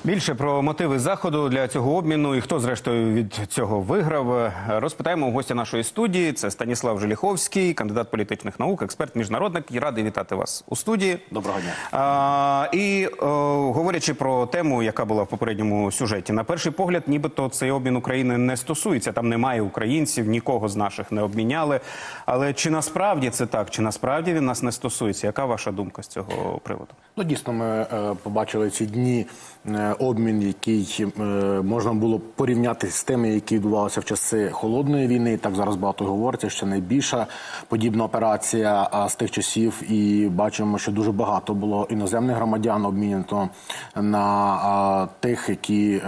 Більше про мотиви Заходу для цього обміну і хто, зрештою, від цього виграв, розпитаємо у гостя нашої студії. Це Станіслав Желіховський, кандидат політичних наук, експерт-міжнародник. І радий вітати вас у студії. Доброго дня. Говорячи про тему, яка була в попередньому сюжеті, на перший погляд, нібито цей обмін України не стосується. Там немає українців, нікого з наших не обміняли. Але чи насправді це так? Чи насправді він нас не стосується? Яка ваша думка з цього приводу? Ну, дійсно, ми побачили ці дні обмін, який можна було порівняти з тими, які відбувалися в часи Холодної війни. Так зараз багато говориться, що найбільша подібна операція з тих часів. І бачимо, що дуже багато було іноземних громадян обмінено на тих, які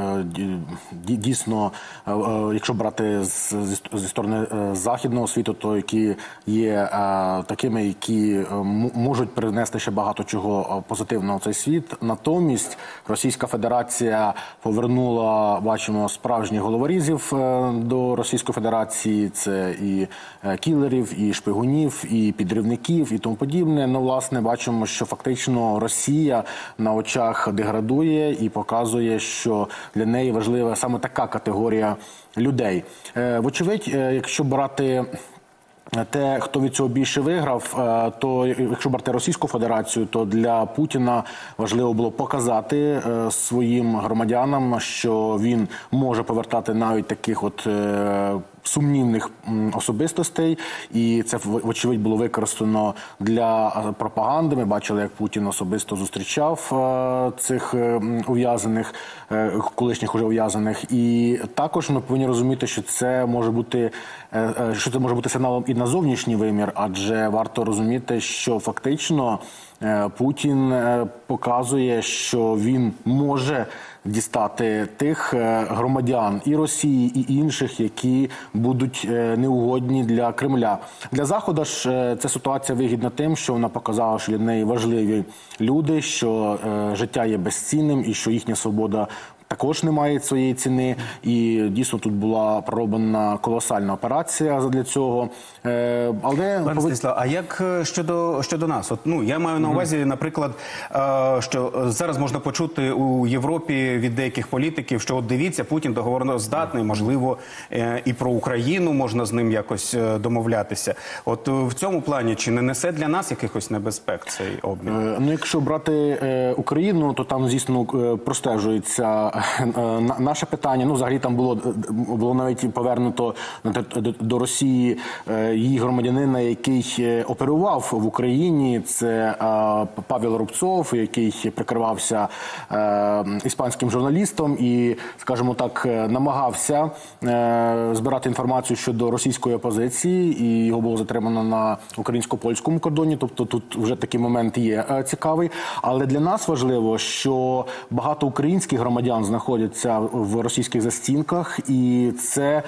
дійсно, якщо брати зі сторони західного світу, то які є такими, які можуть принести ще багато чого позитивного в цей світ. Натомість Російська Федерація повернула, бачимо, справжніх головорізів до Російської Федерації. Це і кілерів, і шпигунів, і підривників, і тому подібне. Ну, власне, бачимо, що фактично Росія на очах деградує і показує, що для неї важлива саме така категорія людей. Вочевидь, якщо брати те, хто від цього більше виграв, то якщо брати Російську Федерацію, то для Путіна важливо було показати своїм громадянам, що він може повертати навіть таких от сумнівних особистостей, і це, вочевидь, було використано для пропаганди. Ми бачили, як Путін особисто зустрічав цих ув'язаних, колишніх уже ув'язаних. І також ми повинні розуміти, що це може бути сигналом і на зовнішній вимір, адже варто розуміти, що фактично Путін показує, що він може дістати тих громадян і Росії, і інших, які будуть неугодні для Кремля. Для Заходу ж ця ситуація вигідна тим, що вона показала, що для неї важливі люди, що життя є безцінним і що їхня свобода також не має своєї ціни. І дійсно тут була пророблена колосальна операція для цього. Пане Станіслав, а як щодо нас? От, я маю на увазі, наприклад, що зараз можна почути у Європі від деяких політиків, що от дивіться, Путін договороздатний, можливо, і про Україну можна з ним якось домовлятися. От в цьому плані чи не несе для нас якихось небезпек цей обмін? Ну, якщо брати Україну, то там, звісно, простежується наше питання. Ну, взагалі там було навіть повернуто до Росії її громадянина, який оперував в Україні. Це Павел Рубцов, який прикривався іспанським журналістом і, скажімо так, намагався збирати інформацію щодо російської опозиції, і його було затримано на українсько-польському кордоні. Тобто тут вже такий момент є цікавий. Але для нас важливо, що багато українських громадян знаходяться в російських застінках, і це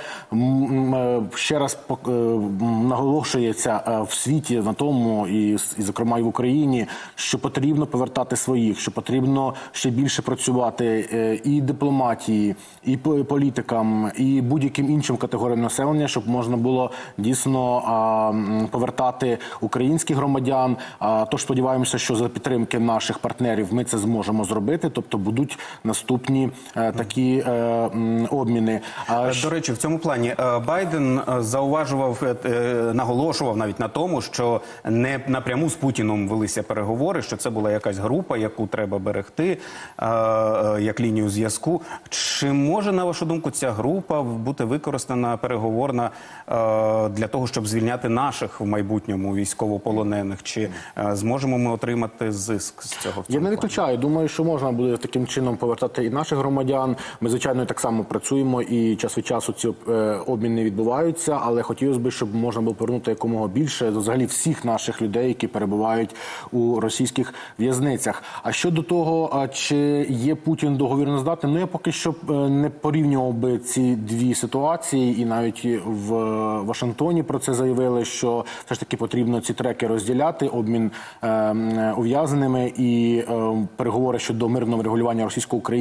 ще раз наголошується в світі на тому, і зокрема і в Україні, що потрібно повертати своїх, що потрібно ще більше працювати і дипломатії, і політикам, і будь-яким іншим категоріям населення, щоб можна було дійсно повертати українських громадян. Тож сподіваємося, що за підтримки наших партнерів ми це зможемо зробити, тобто будуть наступні такі обміни. До речі, в цьому плані Байден зауважував, наголошував навіть на тому, що не напряму з Путіном велися переговори, що це була якась група, яку треба берегти, як лінію зв'язку. Чи може, на вашу думку, ця група бути використана переговорна для того, щоб звільняти наших в майбутньому військовополонених? Чи зможемо ми отримати зиск з цього? Я не виключаю. Думаю, що можна буде таким чином повертати і наших громадян. Ми, звичайно, так само працюємо, і час від часу ці обміни відбуваються, але хотілося б, щоб можна було повернути якомога більше, взагалі всіх наших людей, які перебувають у російських в'язницях. А щодо того, чи є Путін договірноздатним, ну я поки що не порівнював би ці дві ситуації, і навіть в Вашингтоні про це заявили, що все ж таки потрібно ці треки розділяти, обмін ув'язненими і переговори щодо мирного врегулювання російсько-української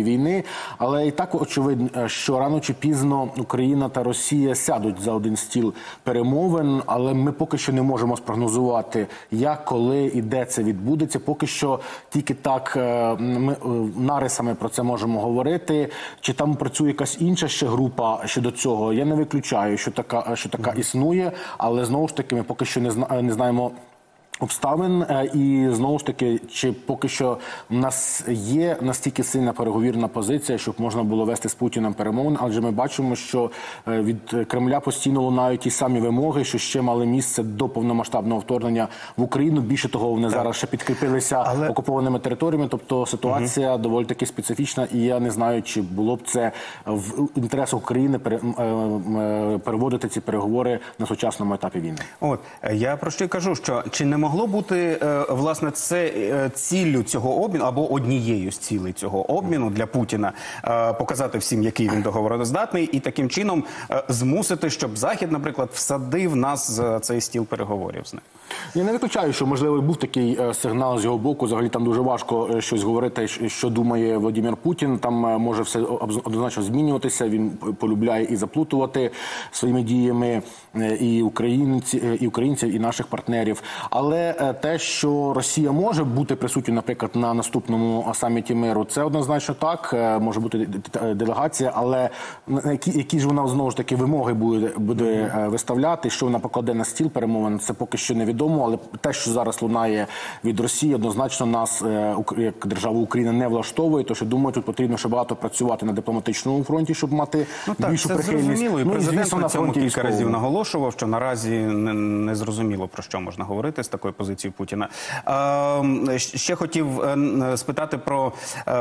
війни. Але і так очевидно, що рано чи пізно Україна та Росія сядуть за один стіл перемовин, але ми поки що не можемо спрогнозувати, як, коли і де це відбудеться. Поки що тільки так ми нарисами про це можемо говорити. Чи там працює якась інша ще група щодо цього? Я не виключаю, що така існує, але знову ж таки ми поки що не знаємо обставин, і знову ж таки, чи поки що в нас є настільки сильна переговірна позиція, щоб можна було вести з Путіним перемовини, адже ми бачимо, що від Кремля постійно лунають ті самі вимоги, що ще мали місце до повномасштабного вторгнення в Україну. Більше того, вони зараз ще підкріпилися окупованими територіями, тобто ситуація доволі таки специфічна, і я не знаю, чи було б це в інтересах України переводити ці переговори на сучасному етапі війни. От, я про що й кажу, що чи не могло бути, власне, це ціллю цього обміну, або однією з цілей цього обміну для Путіна показати всім, який він договороздатний, і таким чином змусити, щоб Захід, наприклад, всадив нас за цей стіл переговорів з ним? Я не виключаю, що, можливо, був такий сигнал з його боку. Взагалі там дуже важко щось говорити, що думає Володимир Путін. Там може все однозначно змінюватися. Він полюбляє і заплутувати своїми діями і українців, і наших партнерів. Але те, що Росія може бути присутньою, наприклад, на наступному саміті миру, це однозначно так. Може бути делегація, але які ж вона, знову ж таки, вимоги буде виставляти, що вона покладе на стіл перемовин, це поки що невідомо. Але те, що зараз лунає від Росії, однозначно нас, як державу Україна, не влаштовує. Тож, я думаю, тут потрібно ще багато працювати на дипломатичному фронті, щоб мати більшу прихильність. Зрозуміло, і президент звісно, на цьому кілька разів військовому. наголошував, що наразі не зрозуміло, про що можна говорити з такої позиції Путіна. Ще хотів спитати про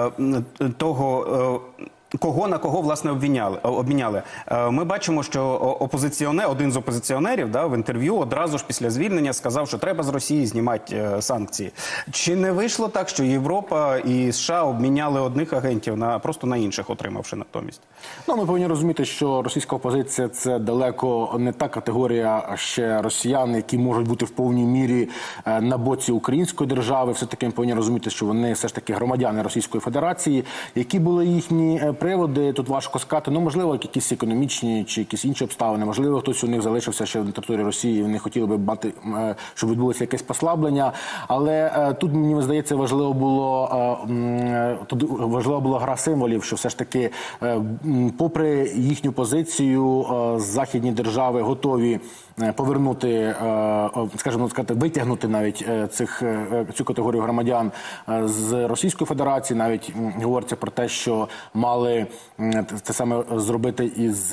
того, кого на кого, власне, обміняли. Ми бачимо, що один з опозиціонерів в інтерв'ю одразу ж після звільнення сказав, що треба з Росії знімати санкції. Чи не вийшло так, що Європа і США обміняли одних агентів просто на інших, отримавши натомість? Ми повинні розуміти, що російська опозиція – це далеко не та категорія ще росіян, які можуть бути в повній мірі на боці української держави. Все-таки ми повинні розуміти, що вони все ж таки громадяни Російської Федерації. Які були їхні приводи, тут важко сказати. Можливо, якісь економічні чи якісь інші обставини. Можливо, хтось у них залишився ще на території Росії, і вони хотіли би мати, щоб відбулося якесь послаблення. Але тут, мені здається, важливо була гра символів, що все ж таки, попри їхню позицію, західні держави готові повернути, скажімо сказати, витягнути навіть цю категорію громадян з Російської Федерації. Навіть говориться про те, що мали це саме зробити із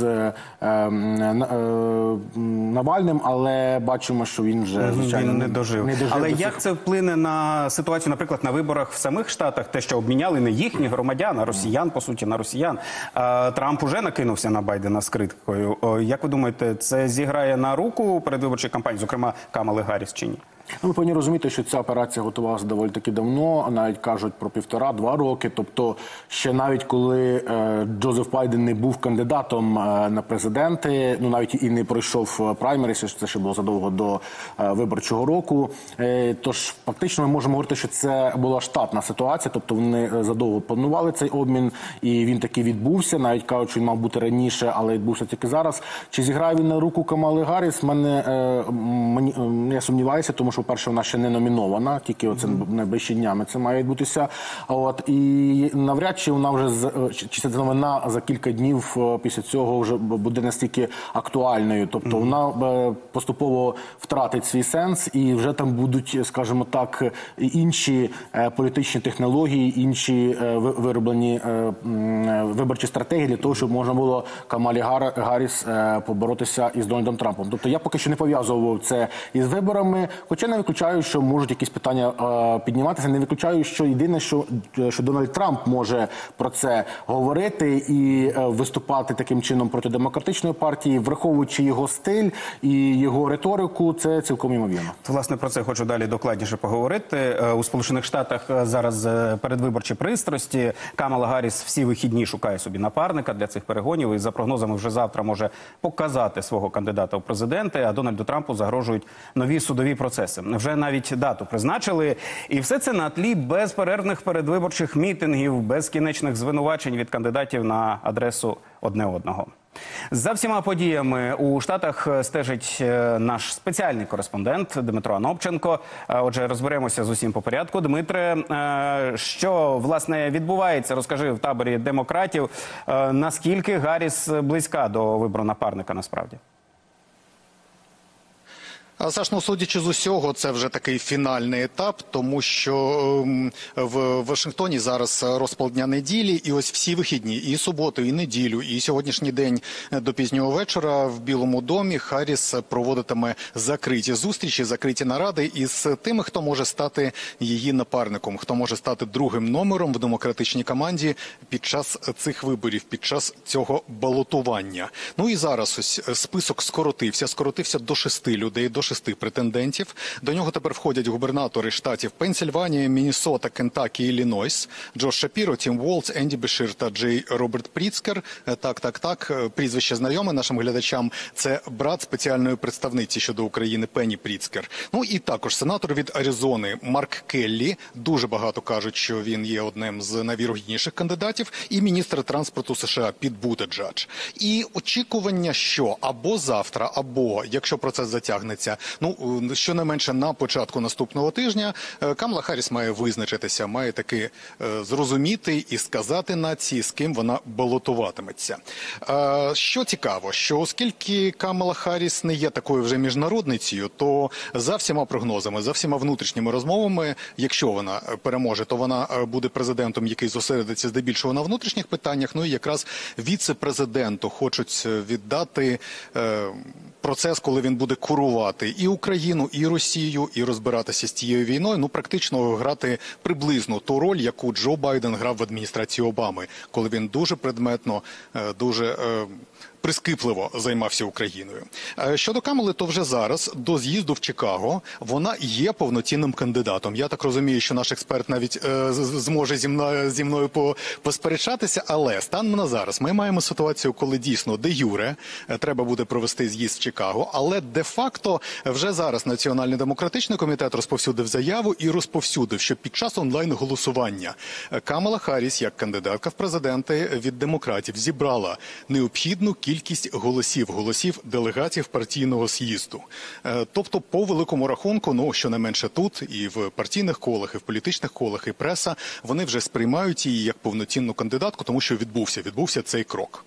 Навальним, але бачимо, що він вже, звичайно, не дожив. Але як це вплине на ситуацію, наприклад, на виборах в самих Штатах, те, що обміняли не їхніх громадян, а росіян, по суті, на росіян. Трамп уже накинувся на Байдена з критикою. Як ви думаєте, це зіграє на руку передвиборчої кампанії, зокрема Камали Гарріс, чи ні? Ми повинні розуміти, що ця операція готувалася доволі таки давно, навіть кажуть про 1,5-2 роки. Тобто ще навіть коли Джозеф Байден не був кандидатом на президенти, навіть і не пройшов праймеріс, це ще було задовго до виборчого року. Тож фактично ми можемо говорити, що це була штатна ситуація, тобто вони задовго планували цей обмін, і він таки відбувся. Навіть кажуть, що він мав бути раніше, але відбувся тільки зараз. Чи зіграє він на руку Камали Гарріс? Я сумніваюся, тому що, по-перше, вона ще не номінована, тільки оце найближчі днями це має відбутися. І навряд чи вона вже, чи ця новина за кілька днів після цього вже буде настільки актуальною. Тобто вона поступово втратить свій сенс, і вже там будуть, скажімо так, інші політичні технології, інші вироблені виборчі стратегії для того, щоб можна було Камалі Гарріс поборотися із Дональдом Трампом. Тобто я поки що не пов'язував це із виборами, хоча не виключаю, що можуть якісь питання підніматися. Не виключаю, що єдине, що Дональд Трамп може про це говорити і виступати таким чином проти демократичної партії, враховуючи його стиль і його риторику, це цілком ймовірно. Власне, про це хочу далі докладніше поговорити. У Сполучених Штатах зараз передвиборчі пристрасті. Камала Гарріс всі вихідні шукає собі напарника для цих перегонів і, за прогнозами, вже завтра може показати свого кандидата у президенти, а Дональду Трампу загрожують нові судові процеси. преси. Вже навіть дату призначили. І все це на тлі безперервних передвиборчих мітингів, безкінечних звинувачень від кандидатів на адресу одне одного. За всіма подіями у Штатах стежить наш спеціальний кореспондент Дмитро Анопченко. Отже, розберемося з усім по порядку. Дмитре, що, власне, відбувається, розкажи, в таборі демократів, наскільки Гарріс близька до вибору напарника насправді? Саш, ну, судячи з усього, це вже такий фінальний етап, тому що в Вашингтоні зараз розпал дня неділі, і ось всі вихідні, і суботу, і неділю, і сьогоднішній день до пізнього вечора в Білому домі Харріс проводитиме закриті зустрічі, закриті наради із тими, хто може стати її напарником, хто може стати другим номером в демократичній команді під час цих виборів, під час цього балотування. Ну і зараз ось список скоротився до 6 людей, до 6 претендентів. До нього тепер входять губернатори штатів Пенсільванія, Міннесота, Кентакі, Іллінойс, Джош Шапіро, Тім Волц, Енді Бешир та Джей Роберт Пріцкер. Так, прізвище знайоме нашим глядачам. Це брат спеціальної представниці щодо України Пенні Пріцкер. Ну і також сенатор від Аризони Марк Келлі. Дуже багато кажуть, що він є одним з найвірогідніших кандидатів. І міністр транспорту США Піт Бутиджедж. І очікування, що або завтра, або, якщо процес затягнеться, щонайменше на початку наступного тижня, Камала Харріс має визначитися, має таки зрозуміти і сказати нації, з ким вона балотуватиметься. Що цікаво, що оскільки Камала Харріс не є такою вже міжнародницею, то за всіма прогнозами, за всіма внутрішніми розмовами, якщо вона переможе, то вона буде президентом, який зосередиться здебільшого на внутрішніх питаннях. Ну і якраз віце-президенту хочуть віддати процес, коли він буде курувати і Україну, і Росію, і розбиратися з цією війною, ну практично грати приблизно ту роль, яку Джо Байден грав в адміністрації Обами, коли він дуже предметно, дуже прискіпливо займався Україною. Щодо Камали, то вже зараз до з'їзду в Чикаго вона є повноцінним кандидатом. Я так розумію, що наш експерт навіть зможе зі мною посперечатися, але станом на зараз ми маємо ситуацію, коли дійсно де-юре треба буде провести з'їзд в Чикаго, але де-факто вже зараз Національний демократичний комітет розповсюдив заяву і розповсюдив, що під час онлайн-голосування Камала Харріс, як кандидатка в президенти від демократів, зібрала необхідну кількість голосів делегатів партійного з'їзду. Тобто, по великому рахунку, щонайменше тут, і в партійних колах, і в політичних колах, і преса, вони вже сприймають її як повноцінну кандидатку, тому що відбувся цей крок.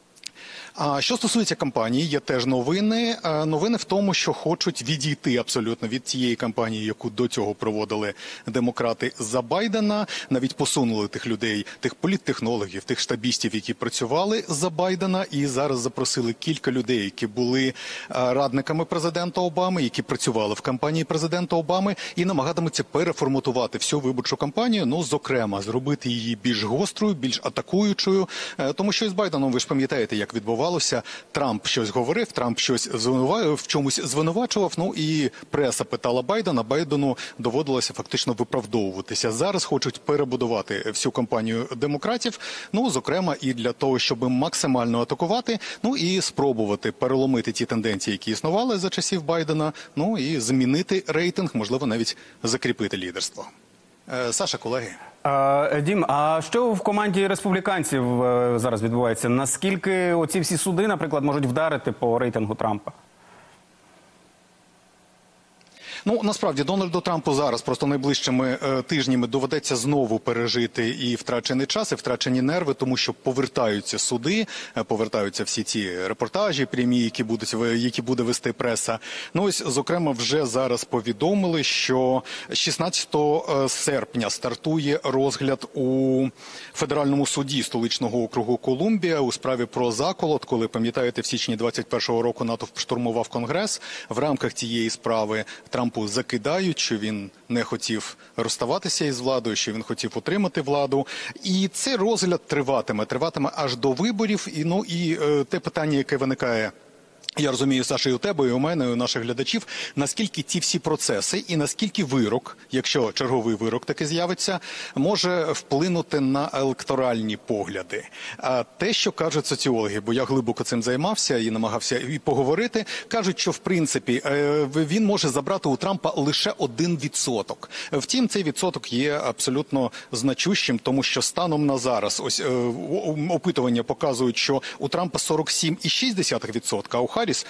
А що стосується кампанії, є теж новини. Новини в тому, що хочуть відійти абсолютно від цієї кампанії, яку до цього проводили демократи за Байдена. Навіть посунули тих людей, тих політтехнологів, тих штабістів, які працювали за Байдена. І зараз запросили кілька людей, які були радниками президента Обами, які працювали в кампанії президента Обами і намагатимуться переформатувати всю виборчу кампанію, зокрема, зробити її більш гострою, більш атакуючою. Тому що із Байденом, ви ж пам'ятаєте, як відбувалося. Трамп щось говорив, Трамп щось в чомусь звинувачував, і преса питала Байдена, Байдену доводилося фактично виправдовуватися. Зараз хочуть перебудувати всю кампанію демократів, зокрема і для того, щоб максимально атакувати, і спробувати переломити ті тенденції, які існували за часів Байдена, і змінити рейтинг, можливо, навіть закріпити лідерство. Саша, колеги. Дім, а що в команді республіканців зараз відбувається? Наскільки оці всі суди, наприклад, можуть вдарити по рейтингу Трампа? Насправді, Дональду Трампу зараз просто найближчими тижнями доведеться знову пережити і втрачений час, і втрачені нерви, тому що повертаються суди, повертаються всі ці репортажі прямі, які буде вести преса. Ось, зокрема, вже зараз повідомили, що 16 серпня стартує розгляд у Федеральному суді столичного округу Колумбія у справі про заколот, коли, пам'ятаєте, в січні 21-го року натовп штурмував Конгрес. В рамках цієї справи Трампу закидають, що він не хотів розставатися із владою, що він хотів утримати владу. І цей розгляд триватиме аж до виборів. І те питання, яке виникає Я розумію, Саша, і у тебе, і у мене, і у наших глядачів, наскільки ці всі процеси і наскільки вирок, якщо черговий вирок таки з'явиться, може вплинути на електоральні погляди. А те, що кажуть соціологи, бо я глибоко цим займався і намагався і поговорити, кажуть, що в принципі він може забрати у Трампа лише 1%. Втім, цей відсоток є абсолютно значущим, тому що станом на зараз ось опитування показують, що у Трампа 47,6%, а у Харріс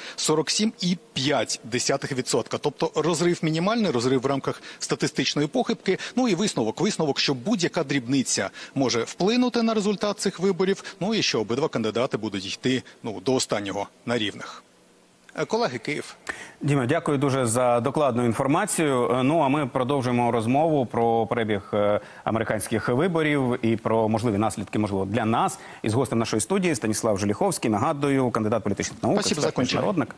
47,5%. Тобто розрив мінімальний, розрив в рамках статистичної похибки. Ну і висновок, що будь-яка дрібниця може вплинути на результат цих виборів, ну і що обидва кандидати будуть йти до останнього на рівних. Колеги, Київ. Діма, дякую дуже за докладну інформацію. Ну, а ми продовжуємо розмову про перебіг американських виборів і про можливі наслідки, можливо, для нас. Із гостем нашої студії Станіслав Желіховський, нагадую, кандидат політичних наук, експерт, міжнародник.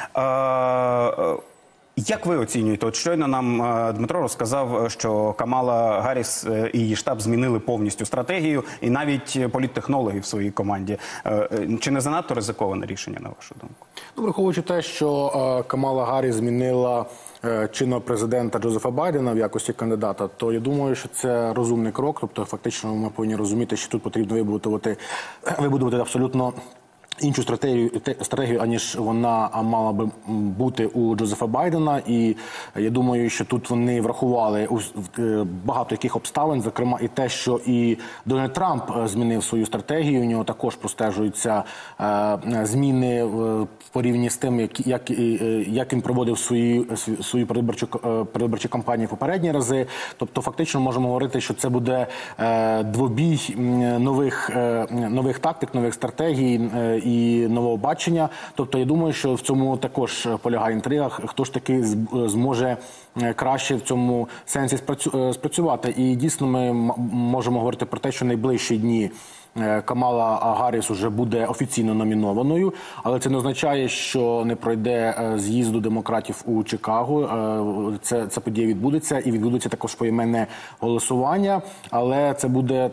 Як ви оцінюєте? От щойно нам Дмитро розказав, що Камала Гарріс і її штаб змінили повністю стратегію і навіть політтехнологи в своїй команді. Чи не занадто ризиковане рішення, на вашу думку? Ну, враховуючи те, що Камала Гарріс змінила чинного президента Джозефа Байдена в якості кандидата, то я думаю, що це розумний крок. Тобто, фактично, ми повинні розуміти, що тут потрібно вибудувати абсолютно іншу стратегію, аніж вона мала би бути у Джозефа Байдена. І я думаю, що тут вони врахували багато яких обставин, зокрема і те, що і Дональд Трамп змінив свою стратегію. У нього також простежуються зміни в порівні з тим, як він проводив свою передвиборчу кампанію в попередні рази. Тобто, фактично, можемо говорити, що це буде двобій нових тактик, нових стратегій і нового бачення. Тобто, я думаю, що в цьому також полягає інтрига, хто ж таки зможе краще в цьому сенсі спрацювати. І дійсно ми можемо говорити про те, що найближчі дні Камала Гарріс уже буде офіційно номінованою, але це не означає, що не пройде з'їзду демократів у Чикаго. Ця подія відбудеться, і відбудеться також поіменне голосування, але це буде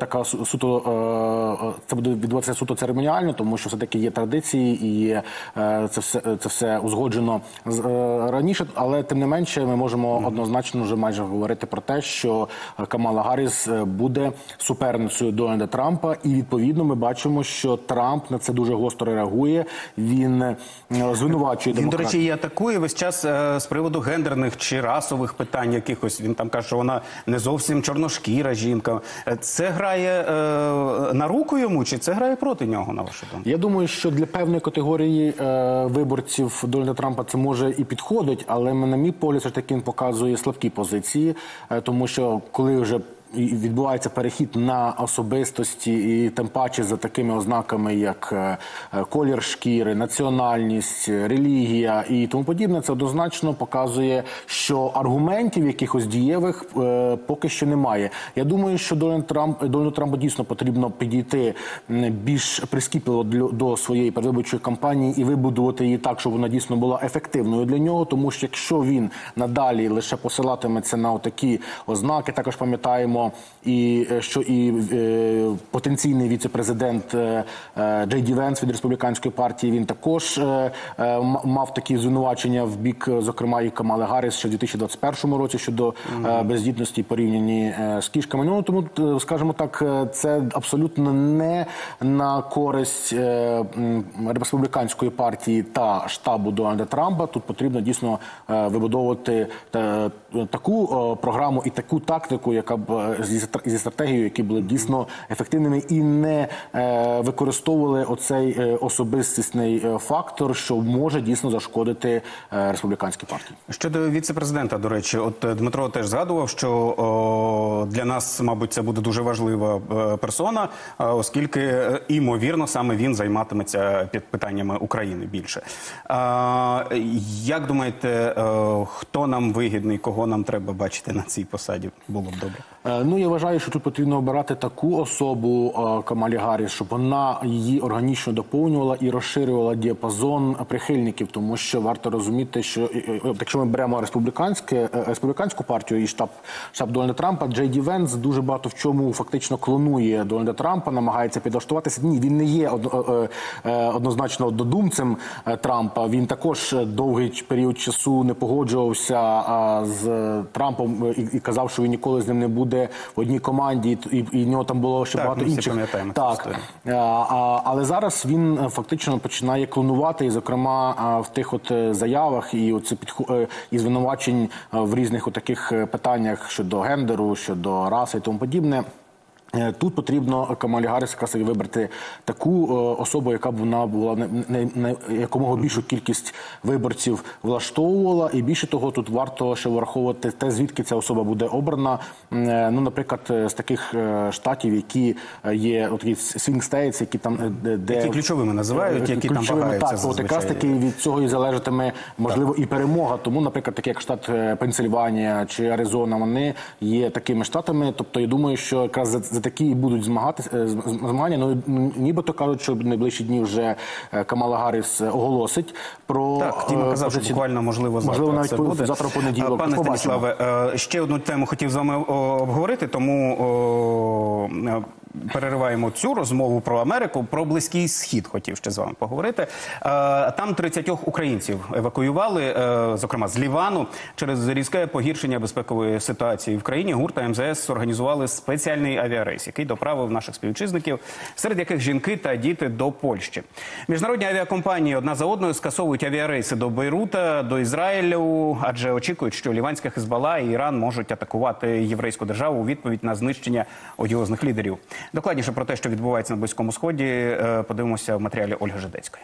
буде відбуватися суто церемоніально, тому що все-таки є традиції і це все узгоджено раніше, але тим не менше ми можемо однозначно вже майже говорити про те, що Камала Гарріс буде суперницею Дональда Трампа, і відповідно ми бачимо, що Трамп на це дуже гостро реагує. Він звинувачує демократів. Він, до речі, і атакує весь час з приводу гендерних чи расових питань якихось. Він там каже, що вона не зовсім чорношкіра жінка. Це грає на руку йому, чи це грає проти нього, на вашу думку? Я думаю, що для певної категорії виборців Дональда Трампа це може і підходить, але на мій погляд, все ж таки він показує слабкі позиції, тому що коли вже відбувається перехід на особистості, і тим паче за такими ознаками, як колір шкіри, національність, релігія і тому подібне, це однозначно показує, що аргументів якихось дієвих поки що немає. Я думаю, що Дональду Трампу дійсно потрібно підійти більш прискіпливо до своєї передвиборчої кампанії і вибудувати її так, щоб вона дійсно була ефективною для нього, тому що якщо він надалі лише посилатиметься на отакі ознаки, також пам'ятаємо, що потенційний віце-президент Джей Ді Венс від республіканської партії, він також мав такі звинувачення в бік, зокрема, і Камали Гарріс ще в 2021 році щодо бездітності порівняні з кішками. Ну, тому, скажімо так, це абсолютно не на користь республіканської партії та штабу Дональда Трампа. Тут потрібно дійсно вибудовувати таку програму і таку тактику, яка б зі стратегією, які були дійсно ефективними і не використовували оцей особистісний фактор, що може дійсно зашкодити республіканській партії. Щодо віце-президента, до речі, от Дмитро теж згадував, що для нас, мабуть, це буде дуже важлива персона, оскільки, імовірно, саме він займатиметься питаннями України більше. Як думаєте, хто нам вигідний, кого нам треба бачити на цій посаді? Було б добре. Ну, я вважаю, що тут потрібно обирати таку особу Камалі Гарріс, щоб вона її органічно доповнювала і розширювала діапазон прихильників, тому що варто розуміти, що якщо ми беремо республіканську партію і штаб Дональда Трампа, Джей Ді Венс дуже багато в чому фактично клонує Дональда Трампа, намагається підлаштуватися. Ні, він не є однозначно однодумцем Трампа. Він також довгий період часу не погоджувався з Трампом і казав, що він ніколи з ним не буде в одній команді, і в нього там було ще багато інших. Так, але зараз він фактично починає клонувати, і, зокрема, в тих заявах і звинувачень в різних таких питаннях щодо гендеру, щодо раси і тому подібне. Тут потрібно Камалі Гарріс якраз вибрати таку особу, яка б вона була якомога більшу кількість виборців влаштовувала. І більше того, тут варто ще враховувати те, звідки ця особа буде обрана. Ну, наприклад, з таких штатів, які є такі swing states, які там які ключовими називають, які там вагаються зазвичай. Так, якраз таки від цього і залежатиме, можливо, і перемога. Тому, наприклад, такі як штат Пенсильванія чи Аризона, вони є такими штатами. Тобто, я думаю, що якраз за такі і будуть змагання. Ну, нібито кажуть, що в найближчі дні вже Камала Гарріс оголосить про... Так, Тіма казав, що буквально, можливо, завтра це буде. Завтра в понеділок. Пане Станіславе, ще одну тему хотів з вами обговорити, тому перериваємо цю розмову про Америку, про Близький Схід хотів ще з вами поговорити. Там 30 українців евакуювали, зокрема з Лівану, через різке погіршення безпекової ситуації в країні. ГУР та МЗС організували спеціальний авіарейс, який доправив наших співвітчизників, серед яких жінки та діти, до Польщі. Міжнародні авіакомпанії одна за одною скасовують авіарейси до Бейрута, до Ізраїлю, адже очікують, що ліванська Хезболла і Іран можуть атакувати єврейську державу у відповідь на знищення одіозних лідерів. Докладніше про те, що відбувається на Близькому Сході, подивимося в матеріалі Ольги Жидецької.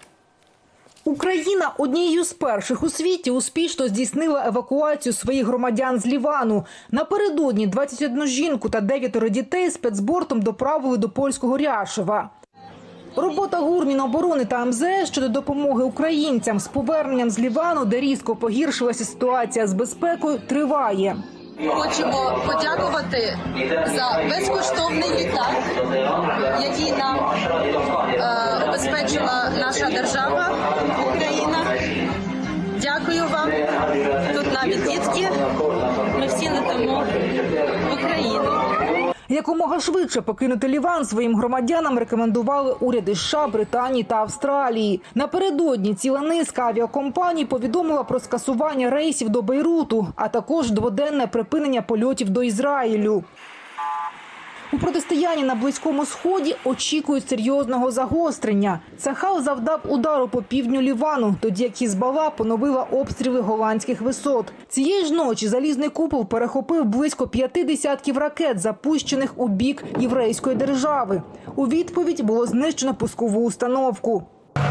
Україна однією з перших у світі успішно здійснила евакуацію своїх громадян з Лівану. Напередодні 21 жінку та 9 дітей спецбортом доправили до польського Ряшева. Робота ГУР, Міноборони та МЗС щодо допомоги українцям з поверненням з Лівану, де різко погіршилася ситуація з безпекою, триває. Хочемо подякувати за безкоштовний літак, який нам обезпечила наша держава, Україна. Дякую вам. Тут навіть дітки. Ми всі летимо в Україну. Якомога швидше покинути Ліван своїм громадянам рекомендували уряди США, Британії та Австралії. Напередодні ціла низка авіакомпаній повідомила про скасування рейсів до Бейруту, а також дводенне припинення польотів до Ізраїлю. У протистоянні на Близькому Сході очікують серйозного загострення. Цахал завдав удару по півдню Лівану, тоді як Хезболла поновила обстріли голландських висот. Цієї ж ночі залізний купол перехопив близько 50 ракет, запущених у бік єврейської держави. У відповідь було знищено пускову установку.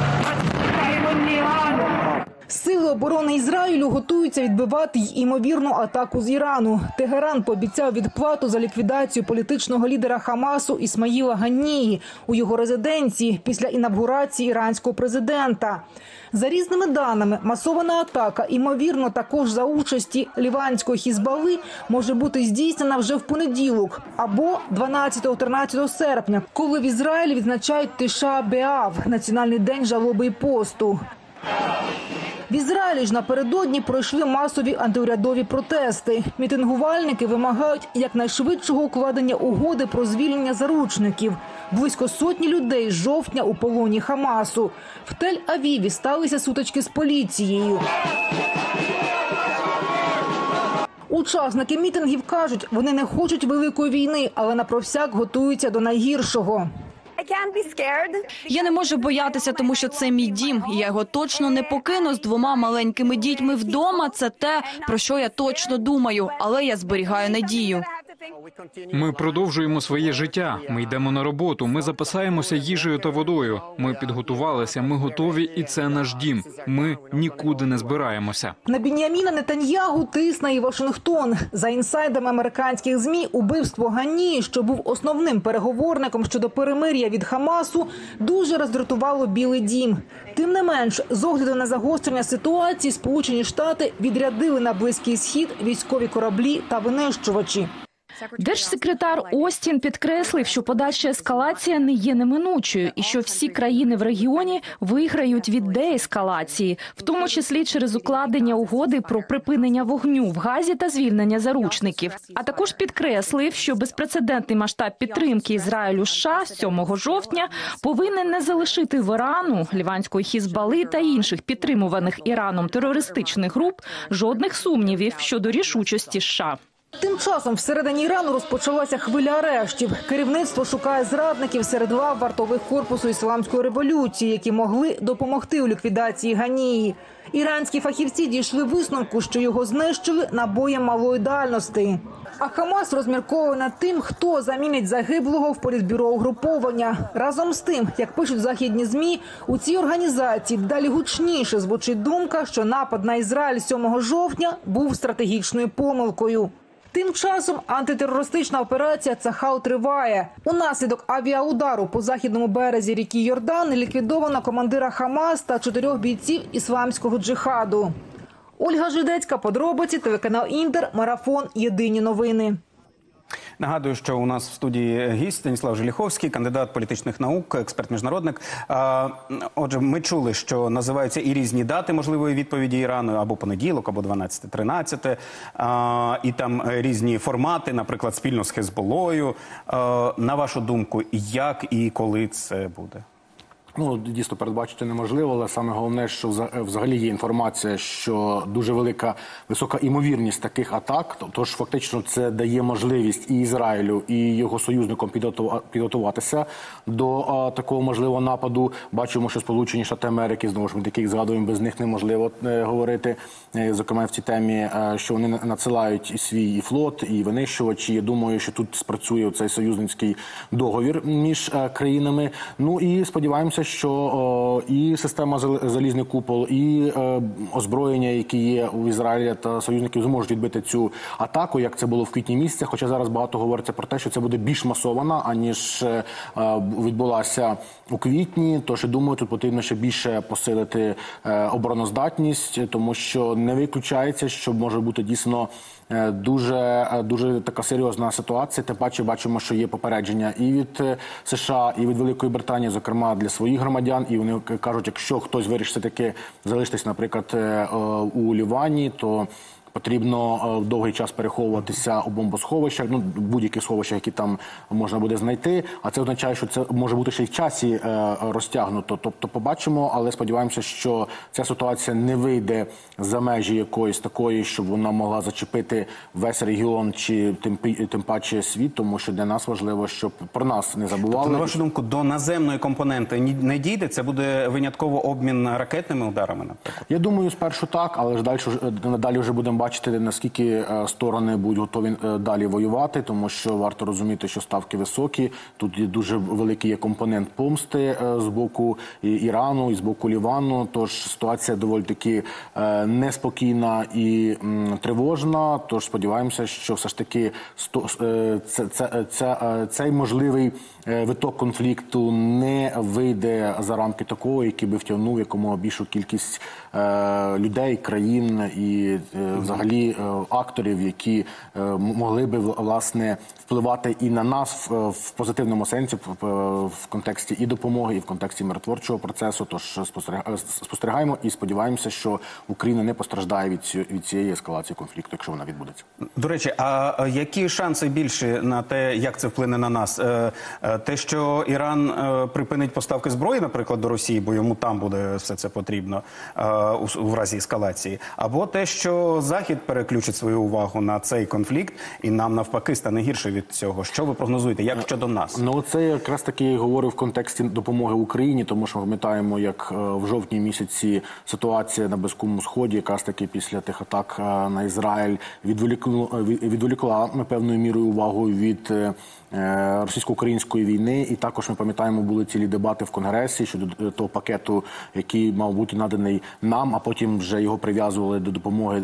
Сили оборони Ізраїлю готуються відбивати й імовірну атаку з Ірану. Тегеран пообіцяв відплату за ліквідацію політичного лідера Хамасу Ісмаїла Ганії у його резиденції після інавгурації іранського президента. За різними даними, масована атака, імовірно також за участі ліванської Хезболли, може бути здійснена вже в понеділок або 12-13 серпня, коли в Ізраїлі відзначають Тиша Беав – Національний день жалоби і посту. В Ізраїлі ж напередодні пройшли масові антиурядові протести. Мітингувальники вимагають якнайшвидшого укладення угоди про звільнення заручників. Близько сотні людей з жовтня у полоні Хамасу. В Тель-Авіві сталися сутички з поліцією. Учасники мітингів кажуть, вони не хочуть великої війни, але напровсяк готуються до найгіршого. Я не можу боятися, тому що це мій дім, і я його точно не покину з 2 маленькими дітьми вдома. Це те, про що я точно думаю, але я зберігаю надію. Ми продовжуємо своє життя, ми йдемо на роботу, ми запасаємося їжею та водою. Ми підготувалися, ми готові, і це наш дім. Ми нікуди не збираємося. На Бін'яміна Нетаньягу тисне і Вашингтон. За інсайдами американських ЗМІ, убивство Ганії, що був основним переговорником щодо перемир'я від Хамасу, дуже роздратувало Білий дім. Тим не менш, з огляду на загострення ситуації, Сполучені Штати відрядили на Близький Схід військові кораблі та винищувачі. Держсекретар Остін підкреслив, що подальша ескалація не є неминучою і що всі країни в регіоні виграють від деескалації, в тому числі через укладення угоди про припинення вогню в Газі та звільнення заручників. А також підкреслив, що безпрецедентний масштаб підтримки Ізраїлю США 7 жовтня повинен не залишити в Ірану, ліванської Хізбали та інших підтримуваних Іраном терористичних груп жодних сумнівів щодо рішучості США. Тим часом всередині Ірану розпочалася хвиля арештів. Керівництво шукає зрадників серед лав вартових корпусу Ісламської революції, які могли допомогти у ліквідації Ганії. Іранські фахівці дійшли висновку, що його знищили набоєм малої дальності. А Хамас розмірковує над тим, хто замінить загиблого в політбюро угруповання. Разом з тим, як пишуть західні ЗМІ, у цій організації далі гучніше звучить думка, що напад на Ізраїль 7 жовтня був стратегічною помилкою. Тим часом антитерористична операція «Цахал» триває. Унаслідок авіаудару по західному березі ріки Йордан ліквідовано командира Хамас та 4 бійців ісламського джихаду. Ольга Жидецька, подробиці, телеканал Інтер, марафон «Єдині новини». Нагадую, що у нас в студії гість Станіслав Желіховський, кандидат політичних наук, експерт-міжнародник. Отже, ми чули, що називаються і різні дати можливої відповіді Ірану, або понеділок, або 12-13, і там різні формати, наприклад, спільно з Хезболлою. На вашу думку, як і коли це буде? Ну, дійсно, передбачити неможливо, але саме головне, що взагалі є інформація, що дуже висока імовірність таких атак, тож фактично це дає можливість і Ізраїлю, і його союзникам підготуватися до такого можливого нападу. Бачимо, що Сполучені Штати Америки, знову ж ми таких згадуємо, без них неможливо говорити, зокрема в цій темі, що вони надсилають і свій флот, і винищувачі. Я думаю, що тут спрацює цей союзницький договір між країнами. Ну і сподіваємося, що і система «Залізний купол», і озброєння, які є у Ізраїлі та союзників, зможуть відбити цю атаку, як це було в квітні місяці. Хоча зараз багато говориться про те, що це буде більш масована, аніж відбулася у квітні. Тож, я думаю, тут потрібно ще більше посилити обороноздатність, тому що не виключається, що може бути дійсно дуже така серйозна ситуація. Тим паче бачимо, що є попередження і від США, і від Великої Британії, зокрема для своїх громадян. І вони кажуть, якщо хтось вирішить таки залишитись, наприклад, у Лівані, то потрібно довгий час переховуватися у бомбосховищах, ну, будь-які сховища, які там можна буде знайти. А це означає, що це може бути ще й в часі розтягнуто. Тобто побачимо, але сподіваємося, що ця ситуація не вийде за межі якоїсь такої, щоб вона могла зачепити весь регіон чи тим паче світ, тому що для нас важливо, щоб про нас не забували. Тобто, на вашу думку, до наземної компоненти не дійде? Це буде винятково обмін ракетними ударами, наприклад? Я думаю, спершу так, але ж далі вже будемо бачити, наскільки сторони будуть готові далі воювати, тому що варто розуміти, що ставки високі. Тут є дуже великий компонент помсти з боку Ірану і з боку Лівану. Тож ситуація доволі таки неспокійна і тривожна. Тож сподіваємося, що все ж таки цей можливий виток конфлікту не вийде за рамки такого, який би втягнув якомога більшу кількість людей, країн і взагалі акторів, які могли би, власне, впливати і на нас в позитивному сенсі, в контексті і допомоги, і в контексті миротворчого процесу. Тож спостерігаємо і сподіваємося, що Україна не постраждає від цієї ескалації конфлікту, якщо вона відбудеться. До речі, а які шанси більші на те, як це вплине на нас? Те, що Іран припинить поставки зброї, наприклад, до Росії, бо йому там буде все це потрібно в разі ескалації, або те, що Захід переключить свою увагу на цей конфлікт і нам навпаки стане гірше від цього. Що ви прогнозуєте? Як щодо нас? Ну, це якраз таки говорив в контексті допомоги Україні, тому що ми пам'ятаємо, як в жовтні місяці ситуація на Близькому Сході, якраз таки після тих атак на Ізраїль, відволікла певною мірою увагу від російсько-української війни. І також ми пам'ятаємо, були цілі дебати в Конгресі щодо того пакету, який мав бути наданий нам, а потім вже його прив'язували до допомоги Ізраїлю.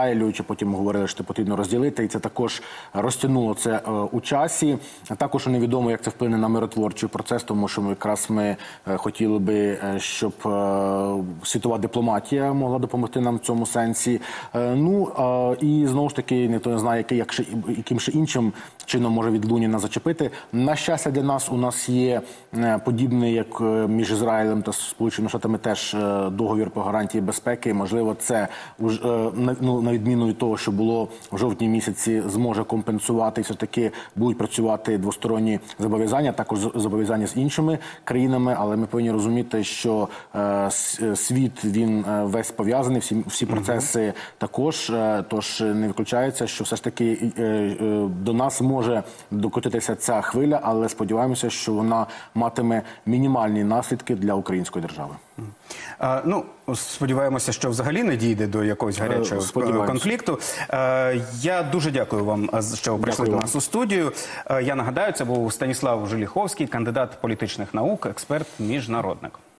Ізраїлю, чи потім говорили, що потрібно розділити, і це також розтягнуло це у часі. Також невідомо, як це вплине на миротворчий процес, тому що ми хотіли би, щоб світова дипломатія могла допомогти нам в цьому сенсі. І знову ж таки, ніхто не знає, яким ще іншим чином може відлуння нас зачепити. На щастя для нас, у нас є подібний, як між Ізраїлем та Сполученими Штатами, теж договір по гарантії безпеки. Можливо, це на відміну від того, що було в жовтні місяці, зможе компенсувати, і все-таки будуть працювати двосторонні зобов'язання, також зобов'язання з іншими країнами, але ми повинні розуміти, що світ, він весь пов'язаний, всі процеси також, тож не виключається, що все ж таки до нас може докотитися ця хвиля, але сподіваємося, що вона матиме мінімальні наслідки для української держави. Сподіваємося, що взагалі не дійде до якогось гарячого конфлікту. Я дуже дякую вам, що прийшли до нас у студію. Я нагадаю, це був Станіслав Желіховський, кандидат політичних наук, експерт, міжнародник.